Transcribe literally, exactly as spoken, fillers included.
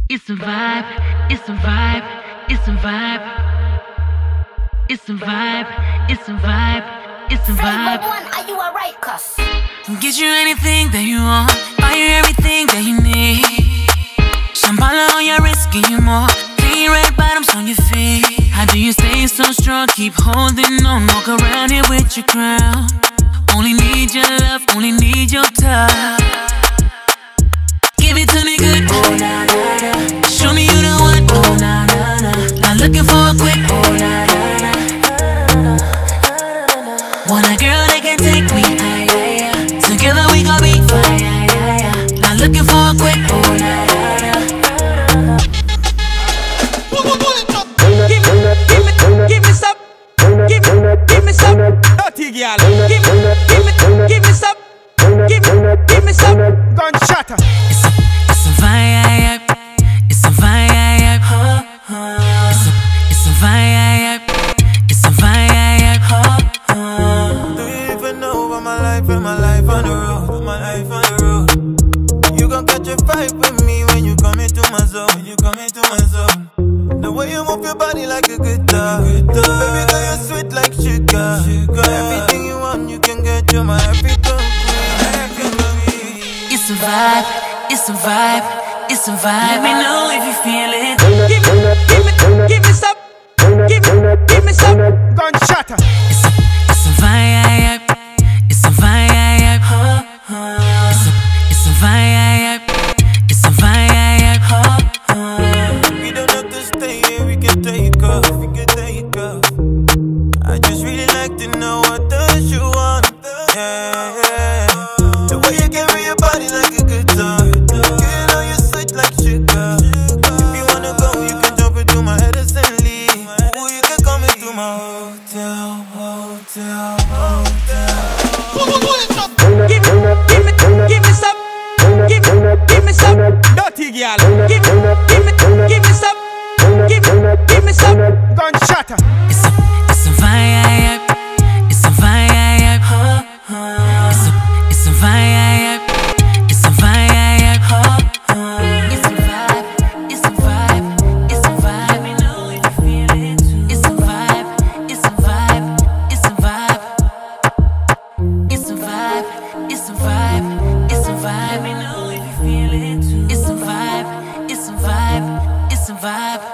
It's a vibe, it's a vibe, it's a vibe. It's a vibe, it's a vibe, it's a vibe. One, are you alright, cuss? Get you anything that you want, buy you everything that you need. Shambhala on your wrist, give you more. Clean red bottoms on your feet. How do you stay so strong? Keep holding on, walk around here with your crown. Only need your love, only need your touch. Give it to me good, oh na na na. Show me you the one, oh na na na. Not looking for a quick, oh na na na. Want a girl that can take me, ay, ay, ay. Together we gon' be fine, ay, ay, ay. Not looking for a quick, oh na na na. Give me, give me, give me some, give me, give me some, dirty girl. Give me, give me, give me some, give me, give me some, gunshot. It's a, it's a vibe, it's a vibe, it's a, it's a vibe, it's a vibe. Do you even know about my life and my life on the road, my life on the road? You gon' catch a fight with me when you come into my zone, when you come into my zone. The way you move your body like a guitar, baby girl, you're sweet like sugar. sugar. Everything you want, you can get. You're my African queen. It's a vibe, it's a vibe, it's a vibe. Let me know if you feel it. Give me, give me, give me some, give me, give me some, gunshot. It's a, it's a vibe, it's a vibe, it's a, it's a vibe, it's a vibe. We don't have to stay here, we can take off, we can take off. I just really like to know what does you want, yeah, yeah. The way you carry your body like a guitar, you know you sweet like sugar. If you wanna go, you can jump into my Edison Lee. Or you can come into my hotel, hotel, hotel. Give me, give me, give me some, give me, give me some, dirty girl. Give me, give me, give me some, give me, give me some, gunshot. It's a, it's a vibe, it's a vibe, it's a, it's a vibe, it's a vibe, it's a vibe, it's a vibe, it's a vibe. Let me know if you feel it too. It's a vibe, it's a vibe, it's a vibe, it's a vibe, it's a vibe, it's a vibe. Let me know if you feel it too. It's a vibe, it's a vibe, it's a vibe.